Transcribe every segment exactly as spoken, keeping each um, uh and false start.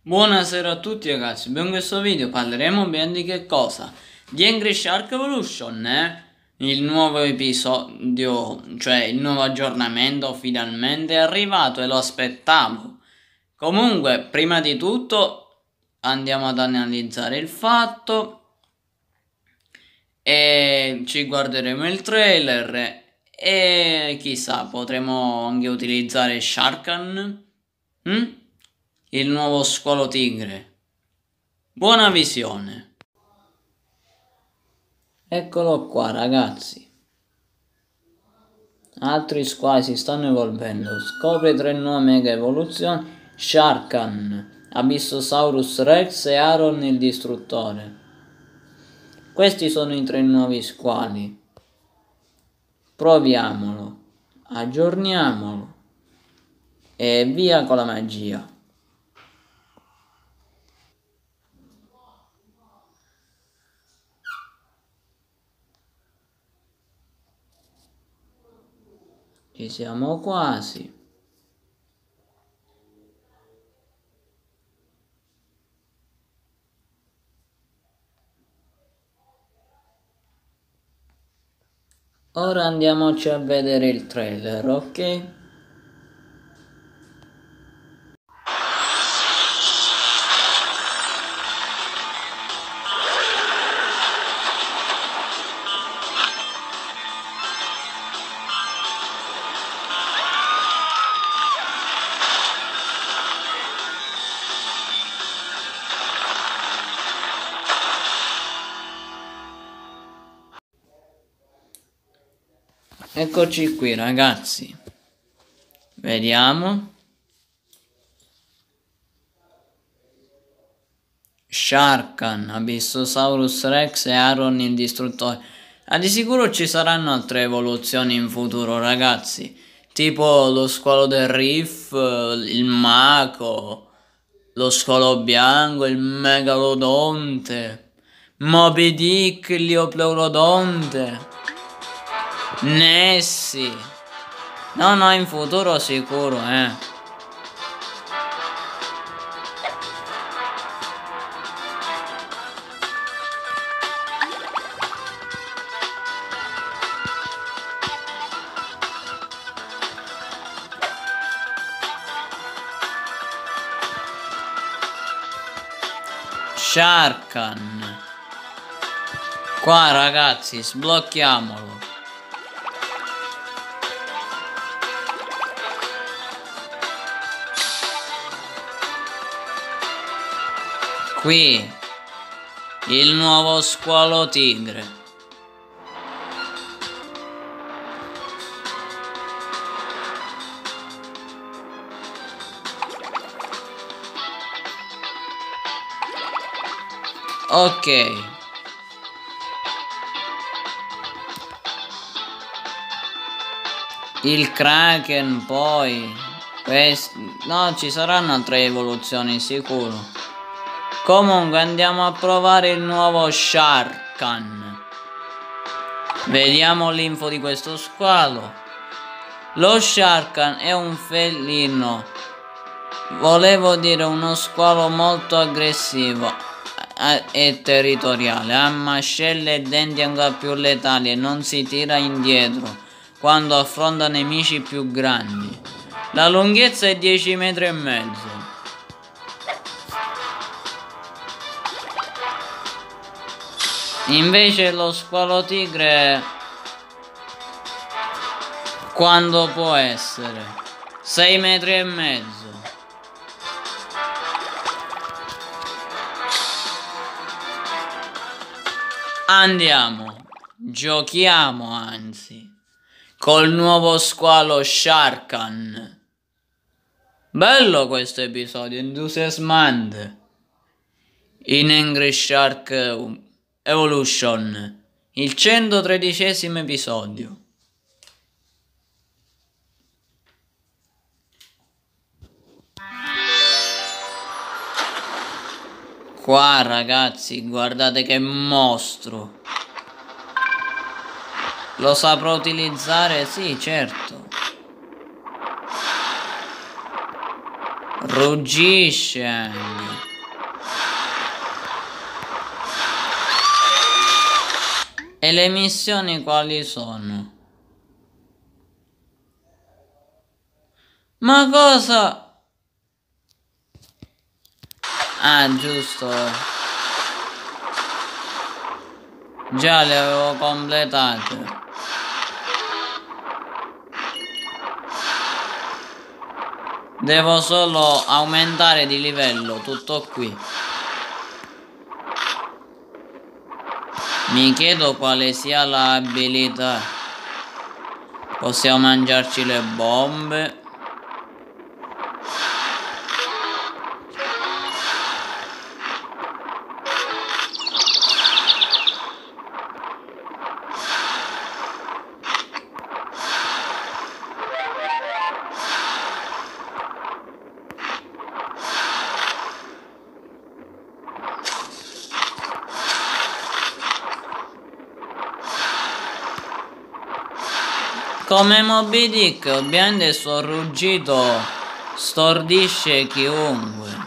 Buonasera a tutti ragazzi, in questo video parleremo bene di che cosa? Di Angry Shark Evolution, eh? Il nuovo episodio, cioè il nuovo aggiornamento finalmente è arrivato e lo aspettavo. Comunque, prima di tutto andiamo ad analizzare il fatto e ci guarderemo il trailer e chissà, potremo anche utilizzare Sharkan? Hm? Il nuovo squalo tigre. Buona visione. Eccolo qua ragazzi. Altri squali si stanno evolvendo. Scopre tre nuove mega evoluzioni. Sharkan, Abyssosaurus Rex e Aaron il distruttore. Questi sono i tre nuovi squali. Proviamolo. Aggiorniamolo. E via con la magia. Ci siamo quasi. Ora andiamoci a vedere il trailer, ok? Eccoci qui ragazzi, vediamo. Sharkan, Abyssosaurus Rex e Aaron il distruttore. Ah, di sicuro ci saranno altre evoluzioni in futuro ragazzi, tipo lo squalo del Riff, il Mako, lo squalo bianco, il Megalodonte, Moby Dick, il Liopleurodonte, Nessie. No, no, in futuro sicuro, eh. Sharkan. Qua ragazzi, sblocchiamolo. Qui il nuovo squalo tigre. Ok. Il Kraken poi. Questi... No, ci saranno altre evoluzioni sicuro. Comunque andiamo a provare il nuovo Sharkan. Vediamo l'info di questo squalo. Lo Sharkan è un felino, volevo dire uno squalo molto aggressivo e territoriale, ha mascelle e denti ancora più letali e non si tira indietro quando affronta nemici più grandi. La lunghezza è dieci metri e mezzo. Invece lo squalo tigre quando può essere sei metri e mezzo. Andiamo, giochiamo anzi col nuovo squalo Sharkan. Bello questo episodio, entusiasmante. In Angry Shark Evolution, il centotredicesimo episodio. Qua ragazzi, guardate che mostro. Lo saprò utilizzare? Sì, certo. Ruggisce anche. E le missioni quali sono? Ma cosa? Ah, giusto. Già le avevo completate. Devo solo aumentare di livello, tutto qui. Mi chiedo quale sia l'abilità. Possiamo mangiarci le bombe. Come Moby Dick, ovviamente il suo ruggito stordisce chiunque.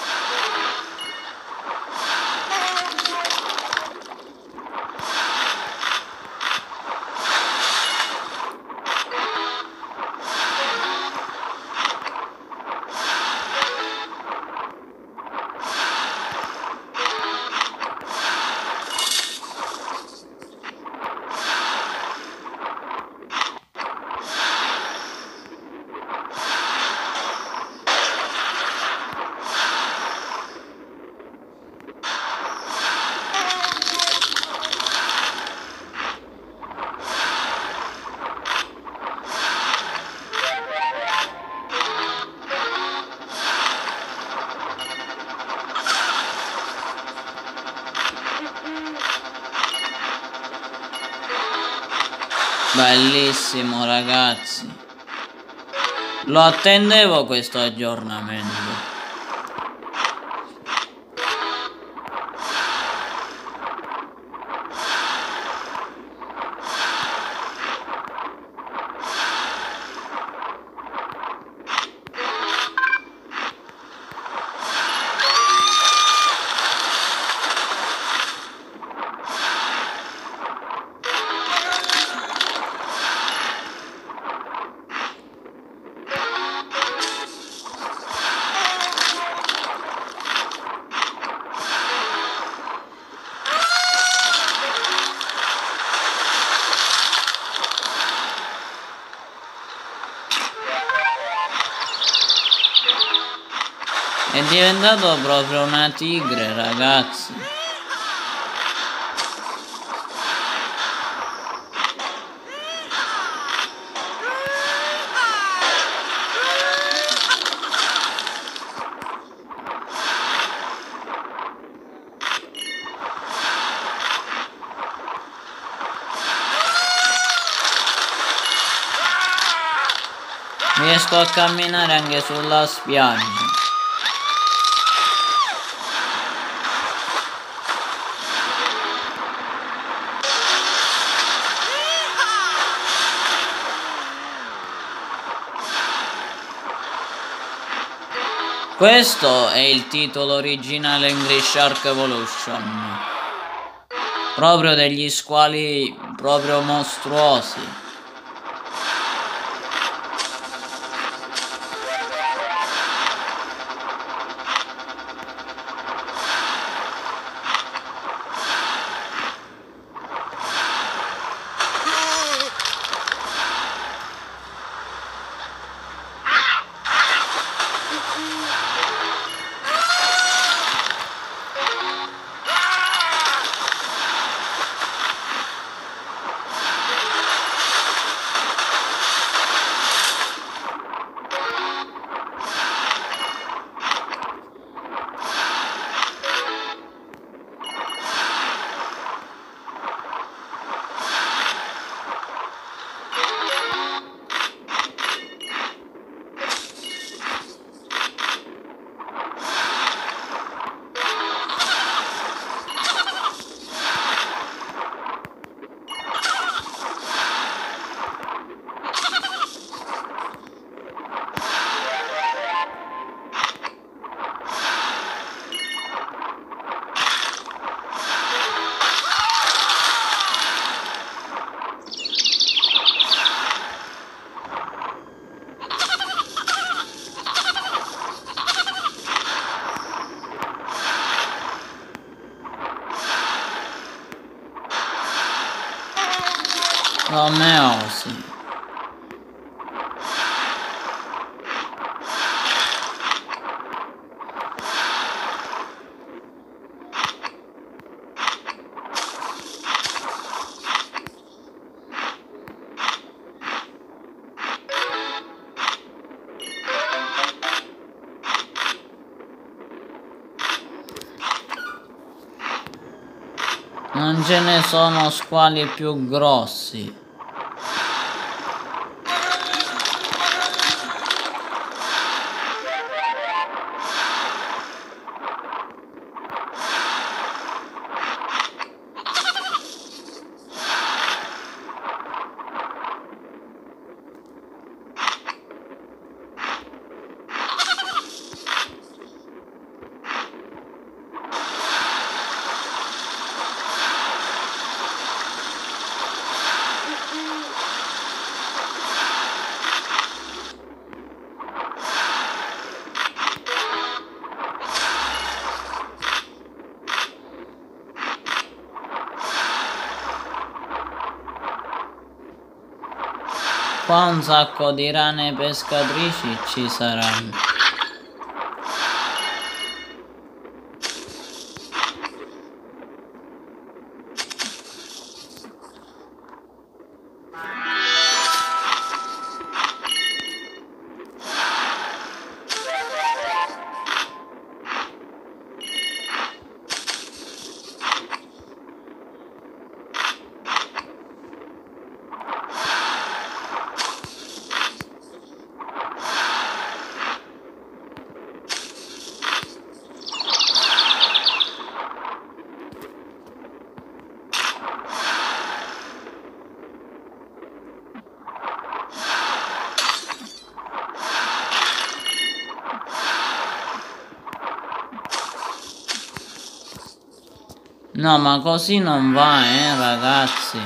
Bellissimo ragazzi. Lo attendevo questo aggiornamento. È diventato proprio una tigre, ragazzi. Riesco a camminare anche sulla spiaggia. Questo è il titolo originale Angry Shark Evolution. Proprio degli squali proprio mostruosi. Come osi? Non ce ne sono squali più grossi. Qua un sacco di rane pescatrici ci saranno. No, ma così non va, eh, ragazzi.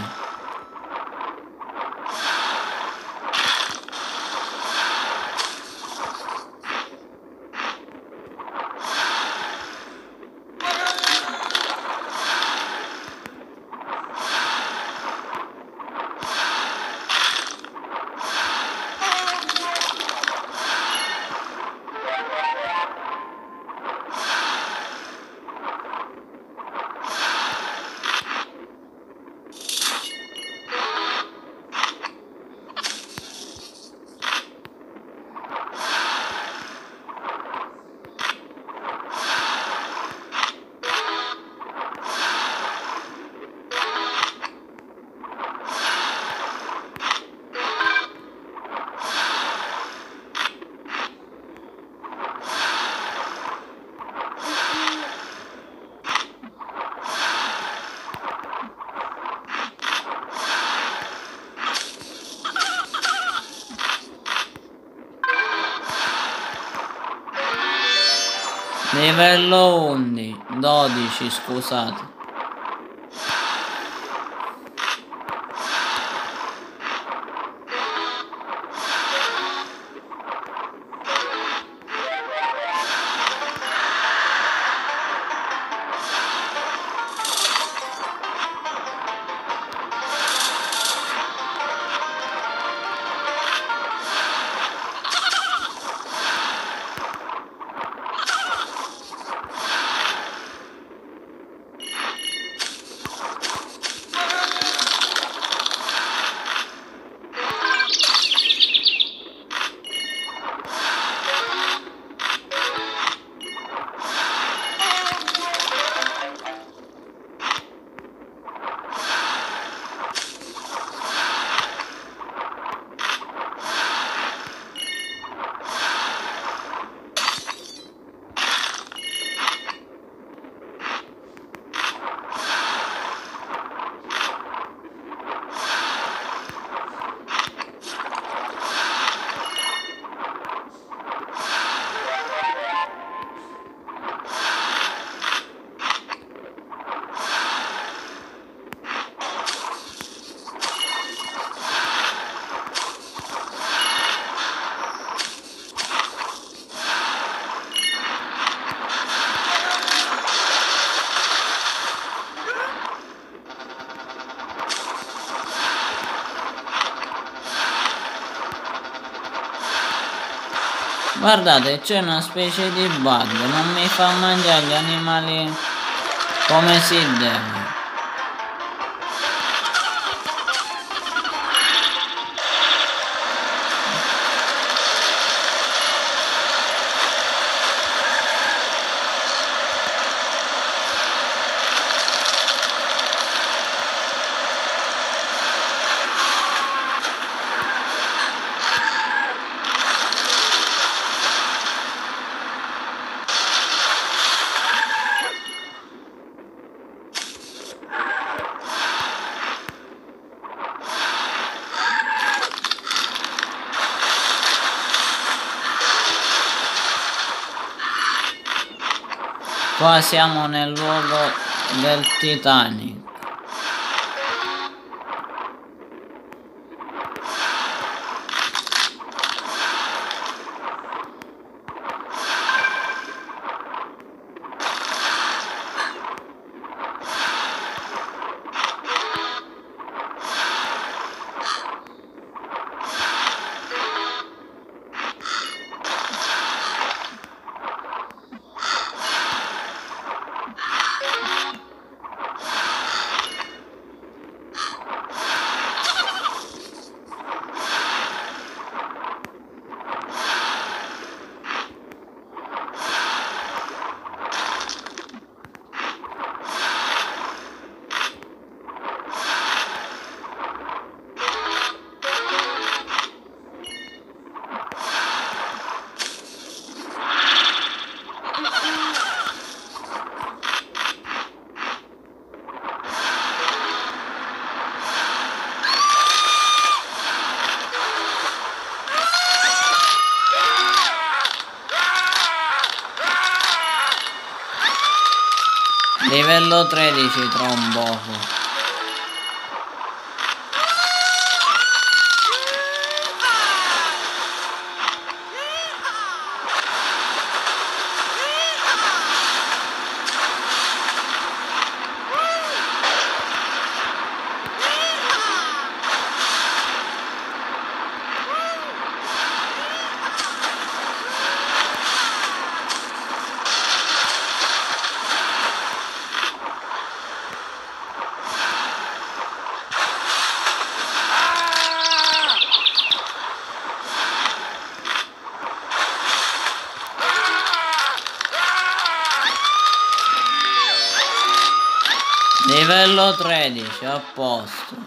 Livello undici, dodici, scusate. Guardate, c'è una specie di bug, non mi fa mangiare gli animali come si deve. Qua siamo nel luogo del Titanic. Livello tredici tra un poco. Livello tredici, a posto.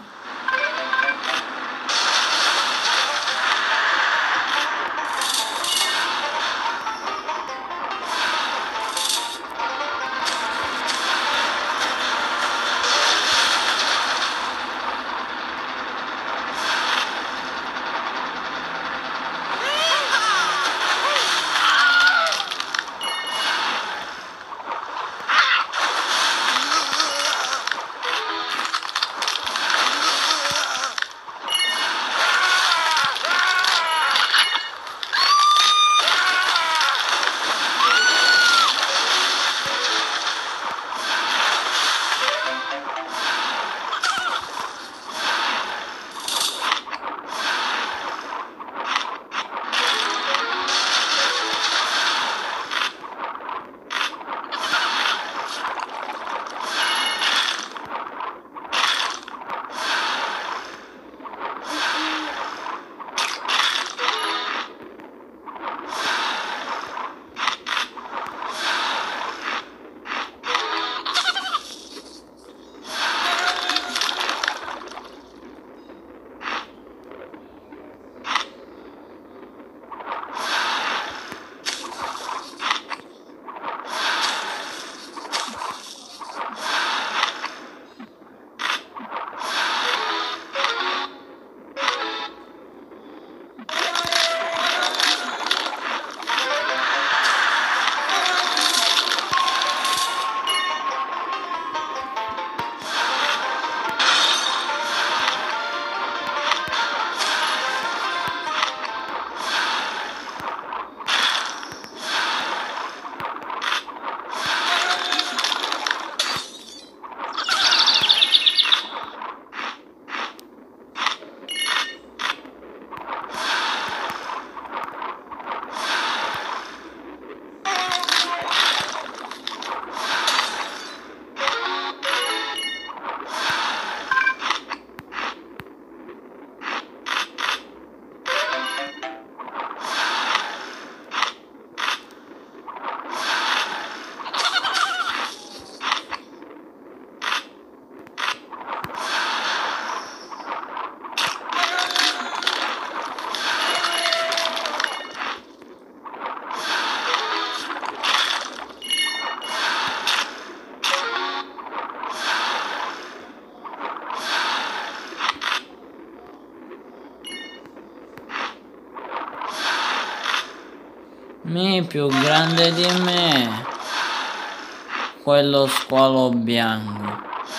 Mi più grande di me. Quello squalo bianco.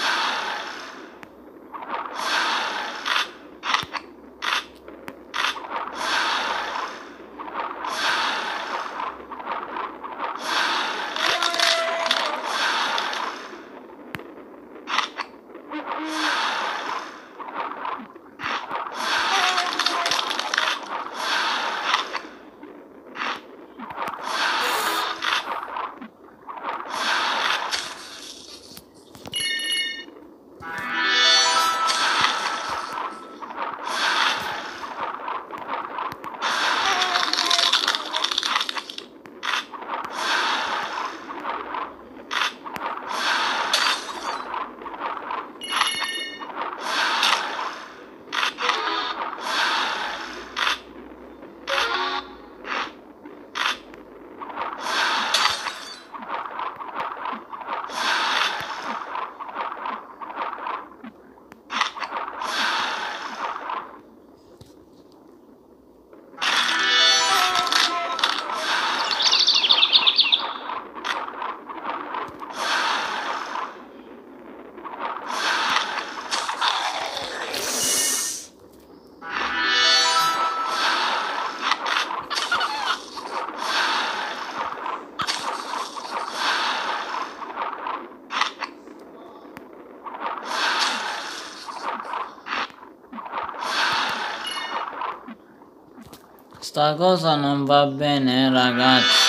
Sta cosa non va bene, ragazzi.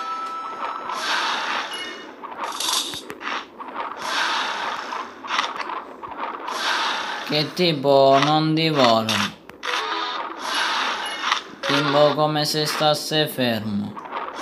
Che tipo non divora. Tipo come se stasse fermo.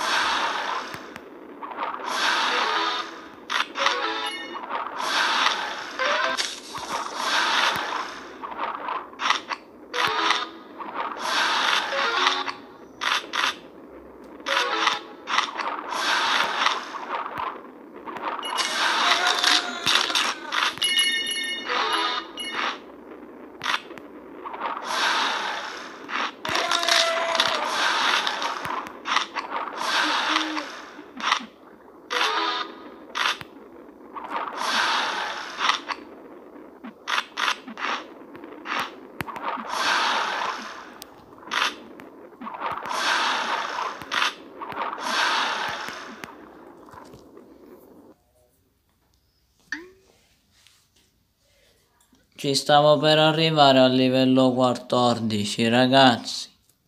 Ci stavo per arrivare al livello quattordici, ragazzi.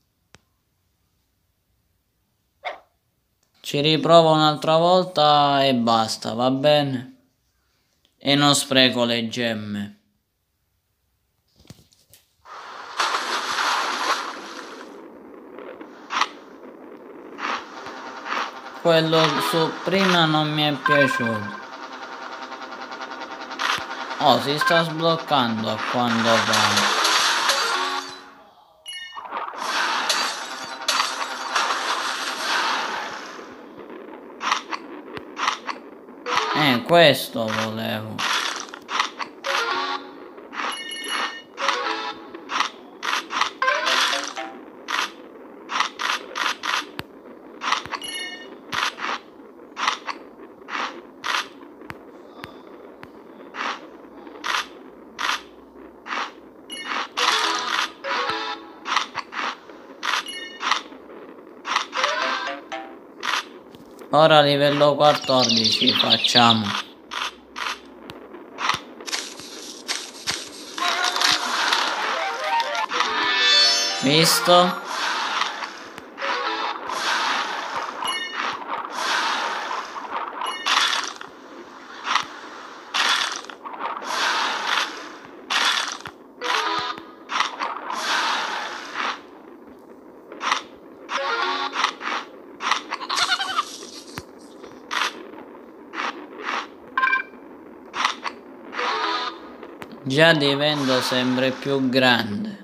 Ci riprovo un'altra volta e basta, va bene? E non spreco le gemme. Quello su prima non mi è piaciuto. Oh, si sta sbloccando a quando va. Eh, questo volevo. Ora livello quattordici facciamo. Visto? Già divento sempre più grande.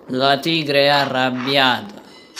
La tigre è arrabbiata.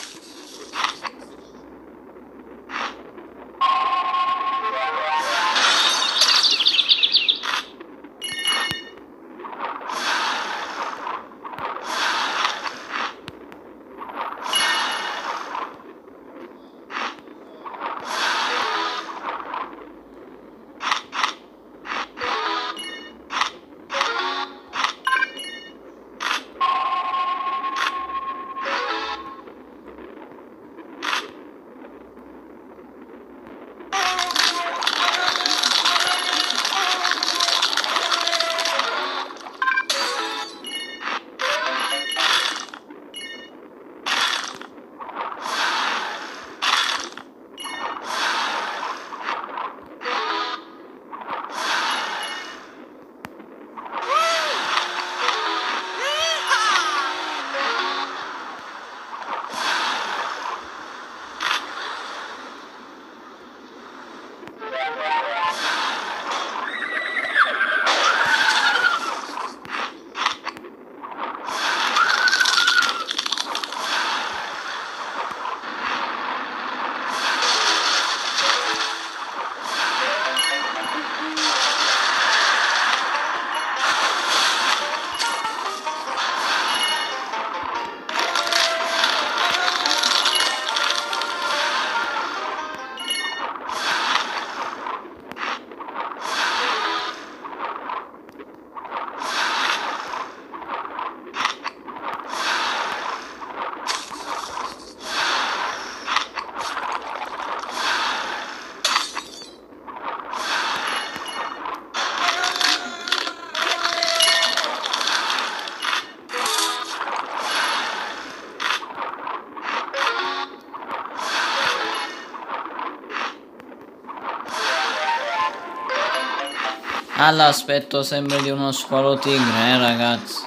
Ha l'aspetto sempre di uno squalo tigre, eh ragazzi.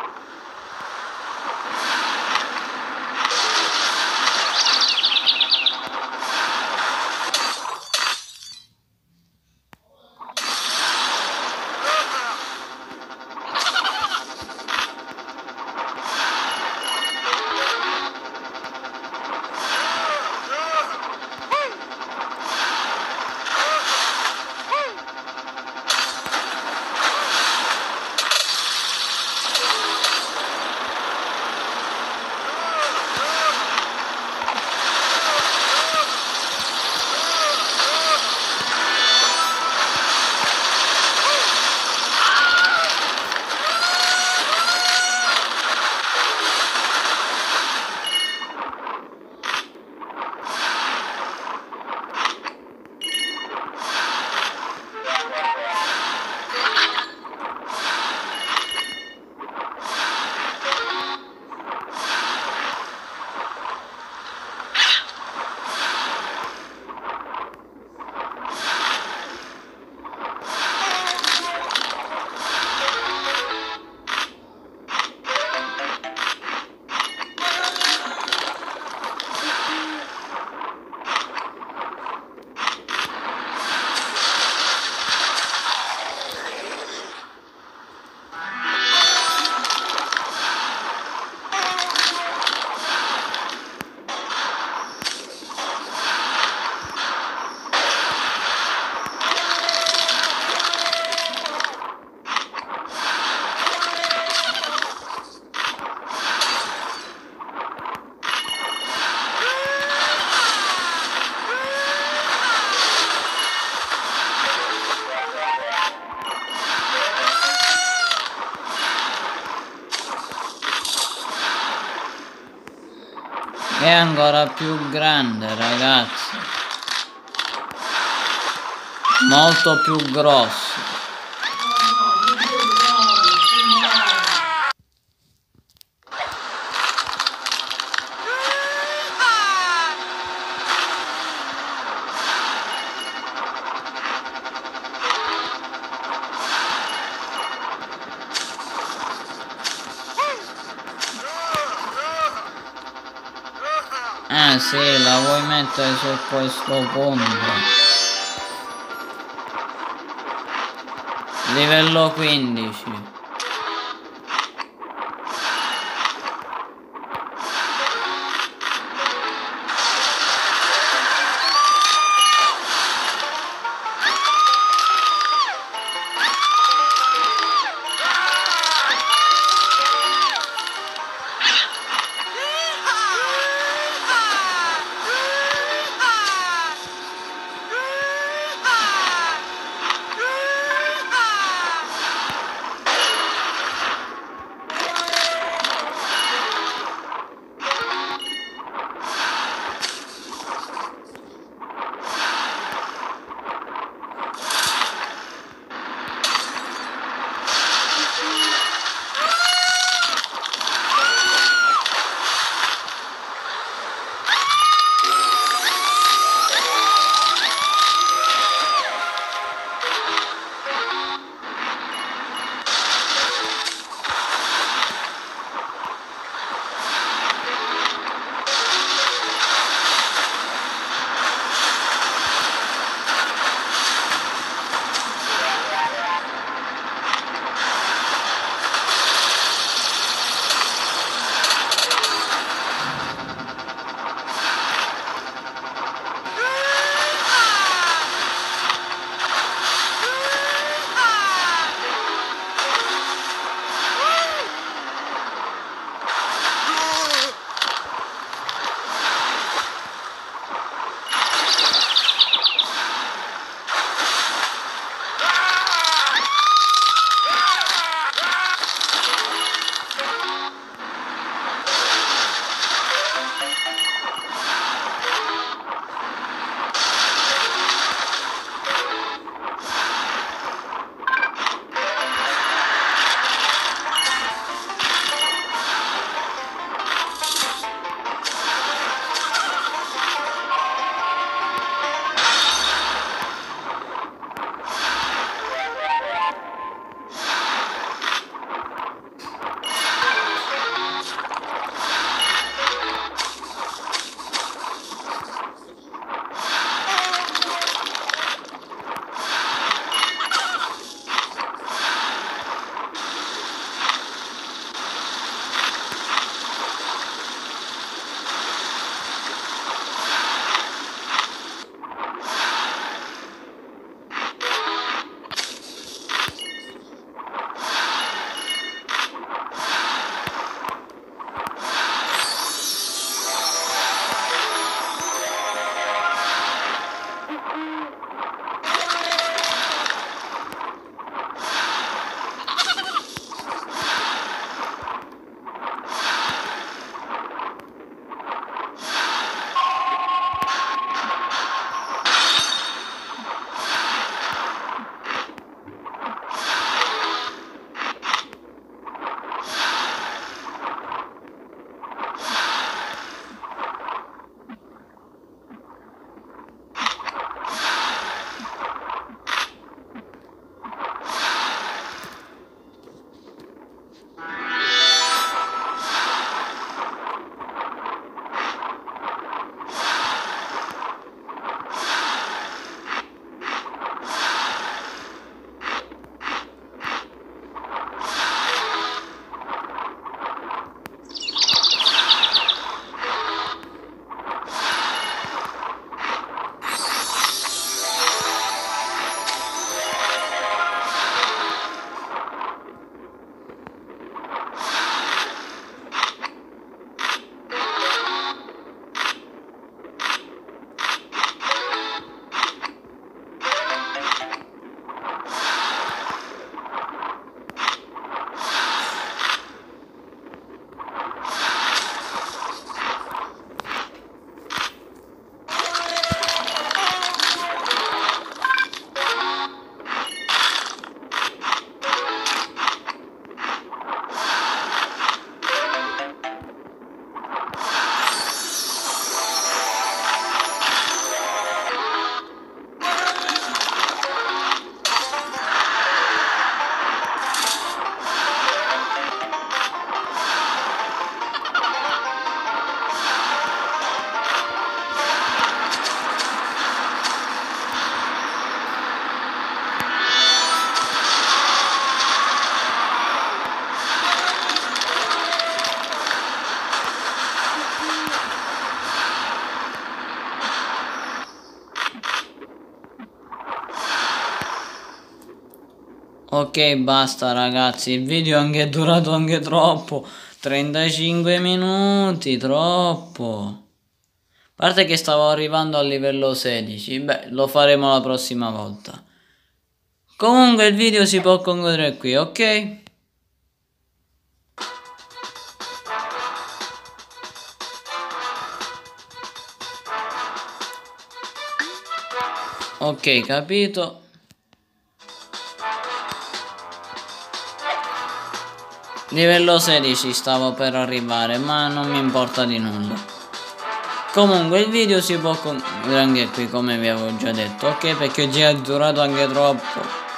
È ancora più grande, ragazzi. Molto più grosso. Ah sì, la vuoi mettere su questo punto. Livello quindici. Ok, basta ragazzi, il video è anche durato anche troppo, trentacinque minuti, troppo. A parte che stavo arrivando al livello sedici, beh, lo faremo la prossima volta. Comunque il video si può concludere qui, ok? Ok, capito. Livello sedici stavo per arrivare, ma non mi importa di nulla. Comunque il video si può concludere anche qui, come vi avevo già detto, ok? Perché già è durato anche troppo.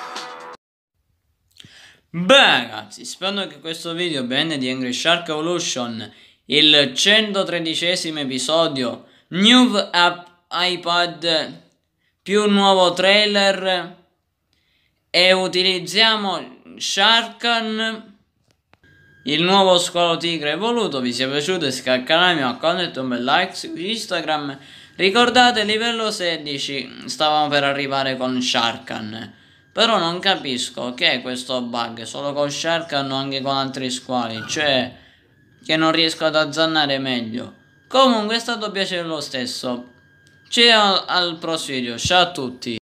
Beh ragazzi, spero che questo video bene di Angry Shark Evolution, il centotredicesimo episodio, New App iPad più nuovo trailer, e utilizziamo Sharkan, il nuovo squalo tigre evoluto. Vi sia piaciuto, iscrivetevi al canale, mi raccomando, un bel like su Instagram. Ricordate, livello sedici stavamo per arrivare con Sharkan, però non capisco che è questo bug solo con Sharkan o anche con altri squali, cioè che non riesco ad azzannare meglio. Comunque è stato piacere lo stesso. Ciao al prossimo video, ciao a tutti.